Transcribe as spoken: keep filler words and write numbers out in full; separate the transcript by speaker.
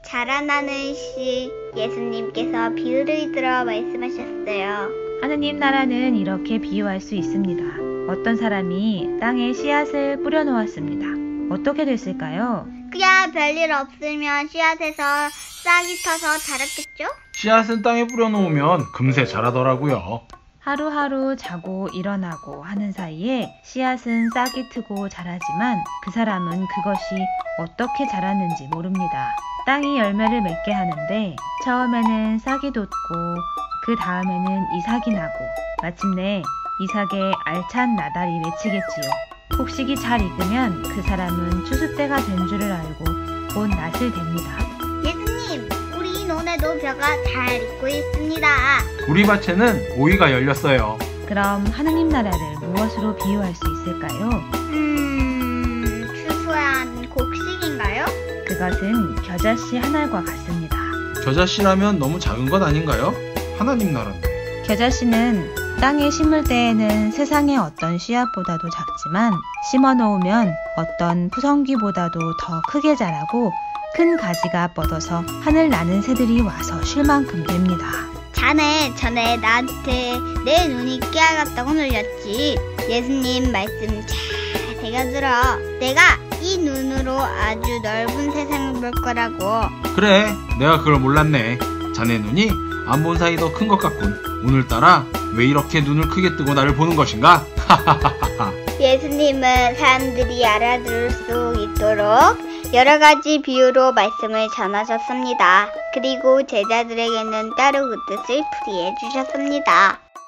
Speaker 1: 자라나는 씨, 예수님께서 비유를 들어 말씀하셨어요.
Speaker 2: 하느님 나라는 이렇게 비유할 수 있습니다. 어떤 사람이 땅에 씨앗을 뿌려놓았습니다. 어떻게 됐을까요?
Speaker 1: 그야 별일 없으면 씨앗에서 싹이 터서 자랐겠죠?
Speaker 3: 씨앗은 땅에 뿌려놓으면 금세 자라더라고요.
Speaker 2: 하루하루 자고 일어나고 하는 사이에 씨앗은 싹이 트고 자라지만 그 사람은 그것이 어떻게 자랐는지 모릅니다. 땅이 열매를 맺게 하는데 처음에는 싹이 돋고 그 다음에는 이삭이 나고 마침내 이삭의 알찬 나달이 맺히겠지요. 곡식이 잘 익으면 그 사람은 추수때가 된 줄을 알고 곧 낫을 댑니다.
Speaker 1: 예수님, 우리 논에도 벼가 잘 익고 있습니다.
Speaker 3: 우리 밭에는 오이가 열렸어요.
Speaker 2: 그럼 하느님 나라를 무엇으로 비유할 수 있을까요?
Speaker 1: 음... 추수한 곡식인가요?
Speaker 2: 그것은 겨자씨 한 알과 같습니다.
Speaker 3: 겨자씨라면 너무 작은 것 아닌가요? 하나님 나라인데.
Speaker 2: 겨자씨는 땅에 심을 때에는 세상의 어떤 씨앗보다도 작지만 심어 놓으면 어떤 푸성귀보다도 더 크게 자라고 큰 가지가 뻗어서 하늘 나는 새들이 와서 쉴 만큼 됩니다.
Speaker 1: 자네 전에 나한테 내 눈이 깨알같다고 놀렸지. 예수님 말씀 잘 새겨들어. 내가 이 눈으로 아주 넓은 세상을 볼 거라고.
Speaker 3: 그래, 내가 그걸 몰랐네. 자네 눈이 안 본 사이 더 큰 것 같군. 오늘따라 왜 이렇게 눈을 크게 뜨고 나를 보는 것인가?
Speaker 1: 예수님은 사람들이 알아들을 수 있도록 여러 가지 비유로 말씀을 전하셨습니다. 그리고 제자들에게는 따로 그 뜻을 풀이해 주셨습니다.